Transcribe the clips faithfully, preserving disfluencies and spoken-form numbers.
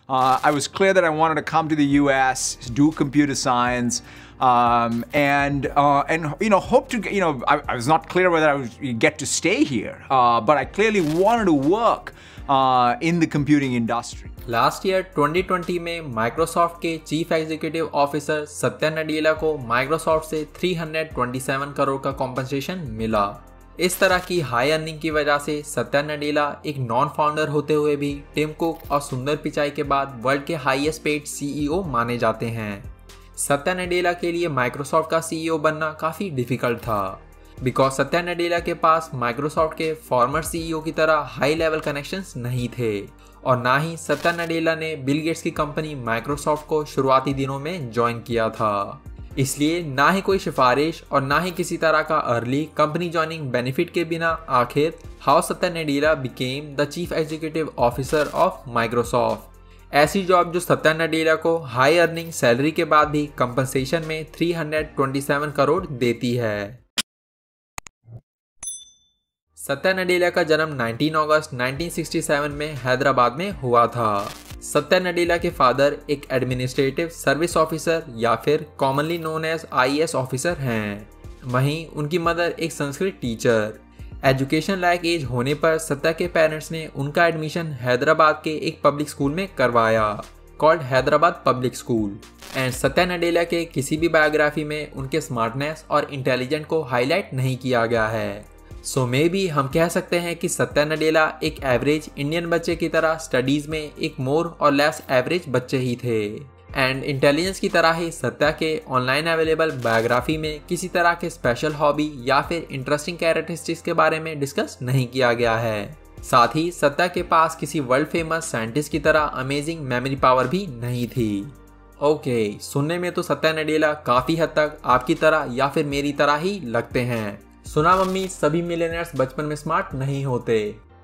Uh, I was clear that I wanted to come to the U S, do computer science, um, and uh, and you know hope to you know I, I was not clear whether I would get to stay here, uh, but I clearly wanted to work uh, in the computing industry. Last year twenty twenty में Microsoft के chief executive officer Satya Nadella को Microsoft से तीन सौ सत्ताईस करोड़ का compensation मिला। इस तरह की हाई अर्निंग की वजह से सत्या नडेला एक नॉन फाउंडर होते हुए भी टिम कुक और सुंदर पिचाई के बाद वर्ल्ड के हाईएस्ट पेड सीईओ माने जाते हैं। सत्या नडेला के लिए माइक्रोसॉफ्ट का सीईओ बनना काफ़ी डिफिकल्ट था, बिकॉज सत्या नडेला के पास माइक्रोसॉफ्ट के फॉर्मर सीईओ की तरह हाई लेवल कनेक्शंस नहीं थे, और ना ही सत्या नडेला ने बिल गेट्स की कंपनी माइक्रोसॉफ्ट को शुरुआती दिनों में ज्वाइन किया था। इसलिए ना ही कोई सिफारिश और ना ही किसी तरह का अर्ली कंपनी ज्वाइनिंग बेनिफिट के बिना आखिर how Satya Nadella became the chief executive officer of Microsoft. ऐसी जॉब जो सत्या नडेला को हाई अर्निंग सैलरी के बाद भी कंपनसेशन में तीन सौ सत्ताईस करोड़ देती है। सत्या नडेला का जन्म उन्नीस अगस्त उन्नीस सौ सड़सठ में हैदराबाद में हुआ था। सत्या नडेला के फादर एक एडमिनिस्ट्रेटिव सर्विस ऑफिसर या फिर commonly known as IAS officer हैं। वहीं उनकी मदर एक संस्कृत टीचर। एजुकेशन लायक एज होने पर सत्या के पेरेंट्स ने उनका एडमिशन हैदराबाद के एक पब्लिक स्कूल में करवाया, called Hyderabad public school. And Satya Nadella के किसी भी बायोग्राफी में उनके स्मार्टनेस और इंटेलिजेंट को हाईलाइट नहीं किया गया है। सो मे बी हम कह सकते हैं कि सत्या नडेला एक एवरेज इंडियन बच्चे की तरह स्टडीज़ में एक मोर और लेस एवरेज बच्चे ही थे। एंड इंटेलिजेंस की तरह ही सत्या के ऑनलाइन अवेलेबल बायोग्राफी में किसी तरह के स्पेशल हॉबी या फिर इंटरेस्टिंग कैरेक्टरिस्टिक्स के बारे में डिस्कस नहीं किया गया है। साथ ही सत्या के पास किसी वर्ल्ड फेमस साइंटिस्ट की तरह अमेजिंग मेमोरी पावर भी नहीं थी। ओके okay, सुनने में तो सत्या नडेला काफ़ी हद तक आपकी तरह या फिर मेरी तरह ही लगते हैं। सुना मम्मी, सभी मिलियनेयर्स बचपन में स्मार्ट नहीं होते।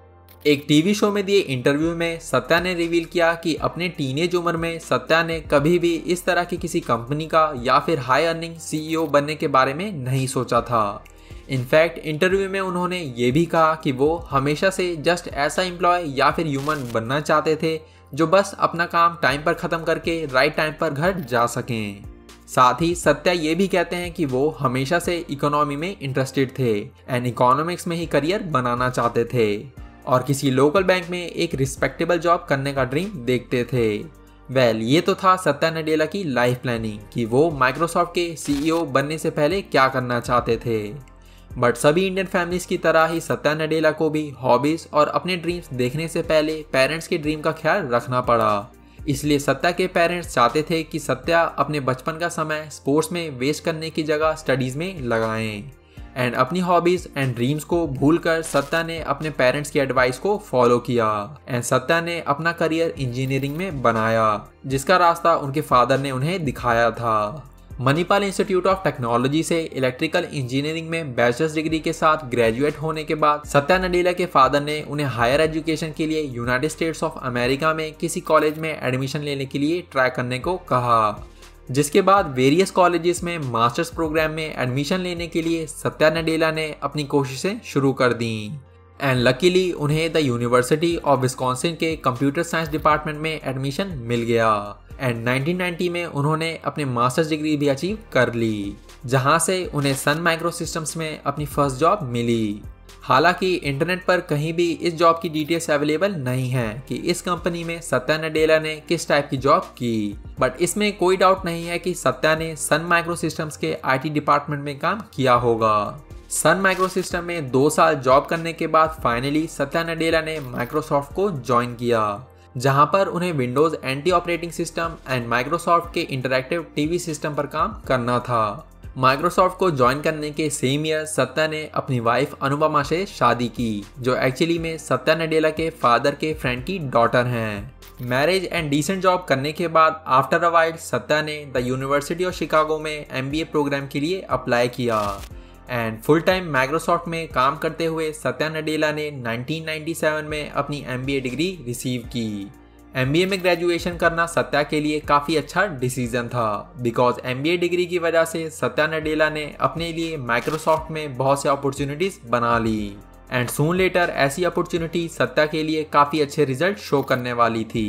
एक टीवी शो में दिए इंटरव्यू में सत्या ने रिवील किया कि अपने टीनेज उम्र में सत्या ने कभी भी इस तरह की किसी कंपनी का या फिर हाई अर्निंग सीईओ बनने के बारे में नहीं सोचा था। इनफैक्ट इंटरव्यू में उन्होंने ये भी कहा कि वो हमेशा से जस्ट ऐसा एम्प्लॉय या फिर ह्यूमन बनना चाहते थे जो बस अपना काम टाइम पर ख़त्म करके राइट टाइम पर घर जा सकें। साथ ही सत्या ये भी कहते हैं कि वो हमेशा से इकोनॉमी में इंटरेस्टेड थे एंड इकोनॉमिक्स में ही करियर बनाना चाहते थे और किसी लोकल बैंक में एक रिस्पेक्टेबल जॉब करने का ड्रीम देखते थे। वेल well, ये तो था सत्या नडेला की लाइफ प्लानिंग कि वो माइक्रोसॉफ्ट के सीईओ बनने से पहले क्या करना चाहते थे। बट सभी इंडियन फैमिलीज की तरह ही सत्या नडेला को भी हॉबीज और अपने ड्रीम्स देखने से पहले पेरेंट्स के ड्रीम का ख्याल रखना पड़ा। इसलिए सत्या के पेरेंट्स चाहते थे कि सत्या अपने बचपन का समय स्पोर्ट्स में वेस्ट करने की जगह स्टडीज़ में लगाएं। एंड अपनी हॉबीज़ एंड ड्रीम्स को भूलकर सत्या ने अपने पेरेंट्स की एडवाइस को फॉलो किया एंड सत्या ने अपना करियर इंजीनियरिंग में बनाया, जिसका रास्ता उनके फादर ने उन्हें दिखाया था। मणिपाल इंस्टीट्यूट ऑफ टेक्नोलॉजी से इलेक्ट्रिकल इंजीनियरिंग में बैचलर्स डिग्री के साथ ग्रेजुएट होने के बाद सत्या नडेला के फादर ने उन्हें हायर एजुकेशन के लिए यूनाइटेड स्टेट्स ऑफ अमेरिका में किसी कॉलेज में एडमिशन लेने के लिए ट्राई करने को कहा, जिसके बाद वेरियस कॉलेजेस में मास्टर्स प्रोग्राम में एडमिशन लेने के लिए सत्या नडेला ने अपनी कोशिशें शुरू कर दी एंड लकीली उन्हें द यूनिवर्सिटी ऑफ विस्कॉन्सिन के कंप्यूटर साइंस डिपार्टमेंट में एडमिशन मिल गया एंड नाइनटीन नाइंटी में उन्होंने अपने मास्टर्स डिग्री भी अचीव कर ली, जहां से उन्हें सन माइक्रो सिस्टम्स में अपनी फर्स्ट जॉब मिली। हालांकि इंटरनेट पर कहीं भी इस जॉब की डिटेल्स अवेलेबल नहीं है कि इस कंपनी में सत्या नडेला ने किस टाइप की जॉब की, बट इसमें कोई डाउट नहीं है कि सत्या ने सन माइक्रो सिस्टम्स के आईटी डिपार्टमेंट में काम किया होगा। सन माइक्रो सिस्टम में दो साल जॉब करने के बाद फाइनली सत्या नडेला ने माइक्रोसॉफ्ट को ज्वाइन किया, जहां पर उन्हें Windows NT operating system and Microsoft के इंटरैक्टिव टीवी सिस्टम पर काम करना था। माइक्रोसॉफ्ट को ज्वाइन करने के सेम ईयर सत्या ने अपनी वाइफ अनुपमा से शादी की, जो एक्चुअली में सत्या नडेला के फादर के फ्रेंड की डॉटर हैं। मैरिज एंड डिसेंट जॉब करने के बाद आफ्टर अ वाइल सत्या ने द यूनिवर्सिटी ऑफ शिकागो में एमबीए प्रोग्राम के लिए अप्लाई किया एंड फुल टाइम माइक्रोसॉफ्ट में काम करते हुए सत्या नडेला ने नाइनटीन नाइंटी सेवन में अपनी एमबीए डिग्री रिसीव की। एमबीए में ग्रेजुएशन करना सत्या के लिए काफ़ी अच्छा डिसीजन था, बिकॉज एमबीए डिग्री की वजह से सत्या नडेला ने अपने लिए माइक्रोसॉफ्ट में बहुत से अपॉर्चुनिटीज़ बना ली एंड सून लेटर ऐसी अपॉर्चुनिटी सत्या के लिए काफ़ी अच्छे रिजल्ट शो करने वाली थी।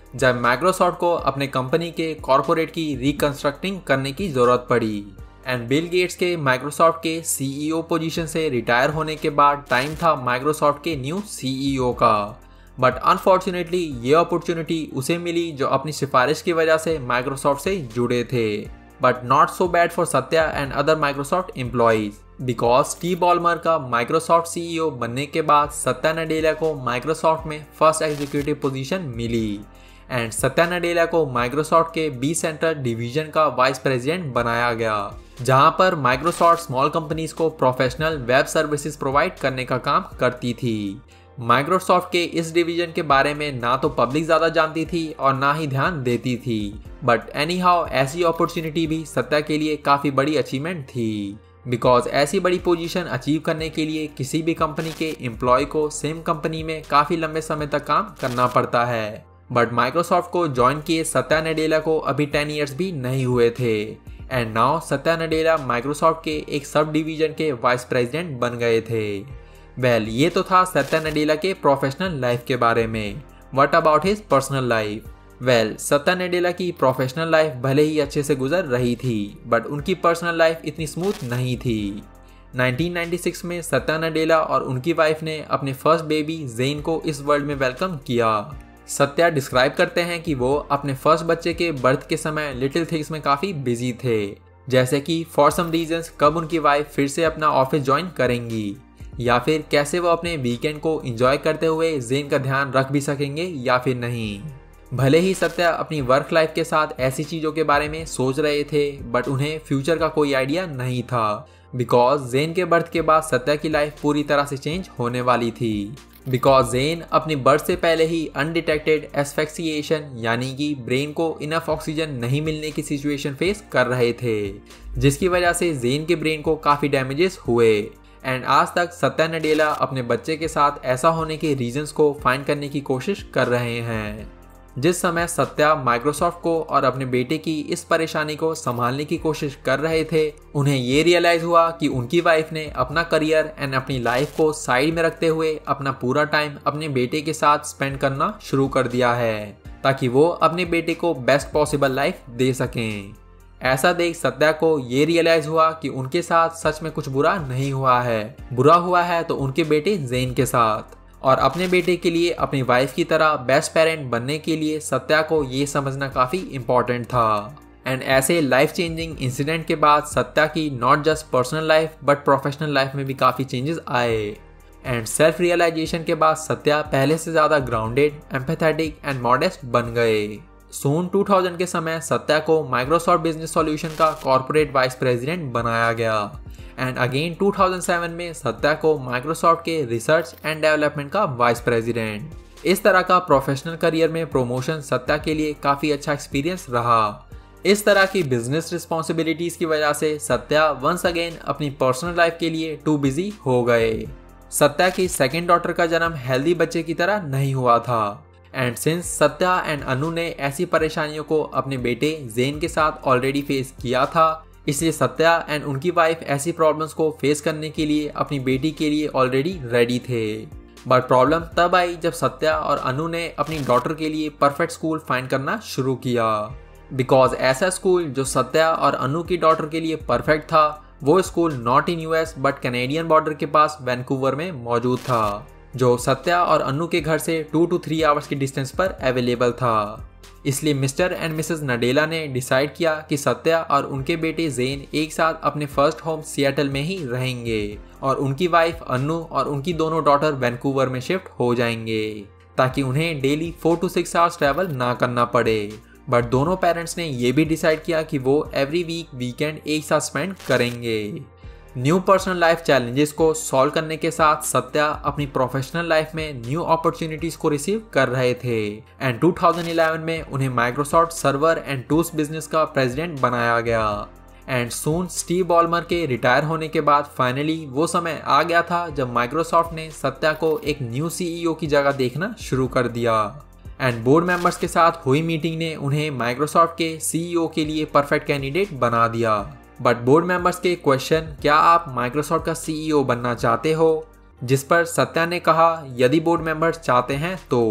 जब माइक्रोसॉफ्ट को अपने कंपनी के कॉर्पोरेट की रिकंस्ट्रक्टिंग करने की जरूरत पड़ी। एंड बिल गेट्स के माइक्रोसॉफ्ट के सीईओ पोजीशन से रिटायर होने के बाद टाइम था माइक्रोसॉफ्ट के न्यू सीईओ का। बट अनफॉर्चुनेटली ये अपॉर्चुनिटी उसे मिली जो अपनी सिफारिश की वजह से माइक्रोसॉफ्ट से जुड़े थे। But not so bad for Satya and other Microsoft employees, because Steve Ballmer का माइक्रोसॉफ्ट सीईओ बनने के बाद सत्या नडेला को माइक्रोसॉफ्ट में फर्स्ट एग्जीक्यूटिव पोजीशन मिली। एंड सत्या नडेला को माइक्रोसॉफ्ट के बी सेंटर डिवीजन का वाइस प्रेसिडेंट बनाया गया, जहां पर माइक्रोसॉफ्ट स्मॉल कंपनीज को प्रोफेशनल वेब सर्विसेज प्रोवाइड करने का काम करती थी। माइक्रोसॉफ्ट के इस डिवीजन के बारे में ना तो पब्लिक ज़्यादा जानती थी और ना ही ध्यान देती थी। बट एनी हाउ ऐसी अपॉर्चुनिटी भी सत्या के लिए काफ़ी बड़ी अचीवमेंट थी, बिकॉज ऐसी बड़ी पोजीशन अचीव करने के लिए किसी भी कंपनी के एम्प्लॉय को सेम कंपनी में काफ़ी लंबे समय तक काम करना पड़ता है। बट माइक्रोसॉफ्ट को ज्वाइन किए सत्या नडेला को अभी टेन ईयर्स भी नहीं हुए थे। And now Satya Nadella Microsoft के एक सब डिवीजन के वाइस प्रेसिडेंट बन गए थे। वेल well, ये तो था सत्या नडेला के प्रोफेशनल लाइफ के बारे में। What about his personal life? Well Satya Nadella की प्रोफेशनल लाइफ भले ही अच्छे से गुजर रही थी, बट उनकी पर्सनल लाइफ इतनी स्मूथ नहीं थी। नाइनटीन नाइंटी सिक्स में सत्या नडेला और उनकी वाइफ ने अपने फर्स्ट बेबी जेन को इस वर्ल्ड में वेलकम किया। सत्या डिस्क्राइब करते हैं कि वो अपने फर्स्ट बच्चे के बर्थ के समय लिटिल थिंग्स में काफ़ी बिजी थे, जैसे कि फॉर सम रीजंस कब उनकी वाइफ फिर से अपना ऑफिस ज्वाइन करेंगी, या फिर कैसे वो अपने वीकेंड को एंजॉय करते हुए जेन का ध्यान रख भी सकेंगे या फिर नहीं। भले ही सत्या अपनी वर्क लाइफ के साथ ऐसी चीज़ों के बारे में सोच रहे थे, बट उन्हें फ्यूचर का कोई आइडिया नहीं था, बिकॉज जेन के बर्थ के बाद सत्या की लाइफ पूरी तरह से चेंज होने वाली थी। बिकॉज जेन अपनी बर्थ से पहले ही अनडिटेक्टेड एस्फेक्सिएशन यानी कि ब्रेन को इनफ ऑक्सीजन नहीं मिलने की सिचुएशन फेस कर रहे थे, जिसकी वजह से जेन के ब्रेन को काफ़ी डैमेजेस हुए। एंड आज तक सत्या नडेला अपने बच्चे के साथ ऐसा होने के रीजंस को फाइंड करने की कोशिश कर रहे हैं। जिस समय सत्या माइक्रोसॉफ्ट को और अपने बेटे की इस परेशानी को संभालने की कोशिश कर रहे थे, उन्हें ये रियलाइज हुआ कि उनकी वाइफ ने अपना करियर एंड अपनी लाइफ को साइड में रखते हुए अपना पूरा टाइम अपने बेटे के साथ स्पेंड करना शुरू कर दिया है, ताकि वो अपने बेटे को बेस्ट पॉसिबल लाइफ दे सकें। ऐसा देख सत्या को ये रियलाइज हुआ कि उनके साथ सच में कुछ बुरा नहीं हुआ है, बुरा हुआ है तो उनके बेटे जेन के साथ। और अपने बेटे के लिए अपनी वाइफ की तरह बेस्ट पेरेंट बनने के लिए सत्या को ये समझना काफ़ी इम्पॉर्टेंट था। एंड ऐसे लाइफ चेंजिंग इंसिडेंट के बाद सत्या की not just personal life but professional life में भी काफ़ी चेंजेस आए। एंड सेल्फ रियलाइजेशन के बाद सत्या पहले से ज़्यादा ग्राउंडेड, एम्पैथेटिक एंड मॉडेस्ट बन गए। सून टू थाउज़ेंड के समय सत्या को माइक्रोसॉफ्ट बिजनेस सॉल्यूशन का कॉर्पोरेट वाइस प्रेसिडेंट बनाया गया। And again two thousand seven में सत्या को माइक्रोसॉफ्ट के रिसर्च एंड डेवलपमेंट का वाइस प्रेसिडेंट। इस तरह का प्रोफेशनल करियर में प्रमोशन सत्या के लिए काफ़ी अच्छा एक्सपीरियंस रहा। इस तरह की बिजनेस रिस्पॉन्सिबिलिटीज़ की वजह से सत्या वंस अगेन अपनी पर्सनल लाइफ के लिए टू बिजी हो गए। सत्या की सेकेंड डॉटर का जन्म हेल्दी बच्चे की तरह नहीं हुआ था। And since Satya and Anu ने ऐसी परेशानियों को अपने बेटे जेन के साथ ऑलरेडी फेस किया था, इसलिए सत्या एंड उनकी वाइफ ऐसी प्रॉब्लम्स को फेस करने के लिए अपनी बेटी के लिए ऑलरेडी रेडी थे। बट प्रॉब्लम तब आई जब सत्या और अनु ने अपनी डॉटर के लिए परफेक्ट स्कूल फाइंड करना शुरू किया। बिकॉज ऐसा स्कूल जो सत्या और अनु की डॉटर के लिए परफेक्ट था, वो school not in US but Canadian border के पास वैंकूवर में मौजूद था, जो सत्या और अनु के घर से टू टू थ्री आवर्स की डिस्टेंस पर अवेलेबल था। इसलिए मिस्टर एंड मिसेस नडेला ने डिसाइड किया कि सत्या और उनके बेटे जेन एक साथ अपने फर्स्ट होम सिएटल में ही रहेंगे और उनकी वाइफ अनु और उनकी दोनों डॉटर वैंकूवर में शिफ्ट हो जाएंगे, ताकि उन्हें daily four to six hours travel ना करना पड़े। बट दोनों पेरेंट्स ने ये भी डिसाइड किया कि वो एवरी वीक वीकेंड एक साथ स्पेंड करेंगे। न्यू पर्सनल लाइफ चैलेंजेस को सॉल्व करने के साथ सत्या अपनी प्रोफेशनल लाइफ में न्यू अपॉर्चुनिटीज को रिसीव कर रहे थे। एंड टू थाउज़ेंड इलेवन में उन्हें Microsoft server and tools business का प्रेसिडेंट बनाया गया। एंड सून स्टीव बॉलमर के रिटायर होने के बाद फाइनली वो समय आ गया था जब माइक्रोसॉफ्ट ने सत्या को एक न्यू सीईओ की जगह देखना शुरू कर दिया। एंड बोर्ड मेंबर्स के साथ हुई मीटिंग ने उन्हें माइक्रोसॉफ्ट के सीईओ के लिए परफेक्ट कैंडिडेट बना दिया। बट बोर्ड मेंबर्स के क्वेश्चन, क्या आप माइक्रोसॉफ्ट का सीईओ बनना चाहते हो, जिस पर सत्या ने कहा यदि बोर्ड मेंबर्स चाहते हैं तो।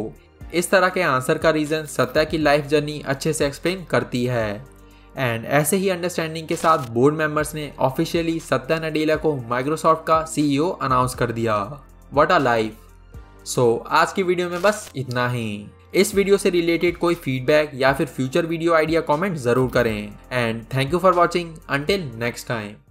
इस तरह के आंसर का रीजन सत्या की लाइफ जर्नी अच्छे से एक्सप्लेन करती है। एंड ऐसे ही अंडरस्टैंडिंग के साथ बोर्ड मेंबर्स ने ऑफिशियली सत्या नडेला को माइक्रोसॉफ्ट का सीईओ अनाउंस कर दिया। What a life. सो आज की वीडियो में बस इतना ही। इस वीडियो से रिलेटेड कोई फीडबैक या फिर फ्यूचर वीडियो आइडिया कमेंट जरूर करें। And thank you for watching. Until next time.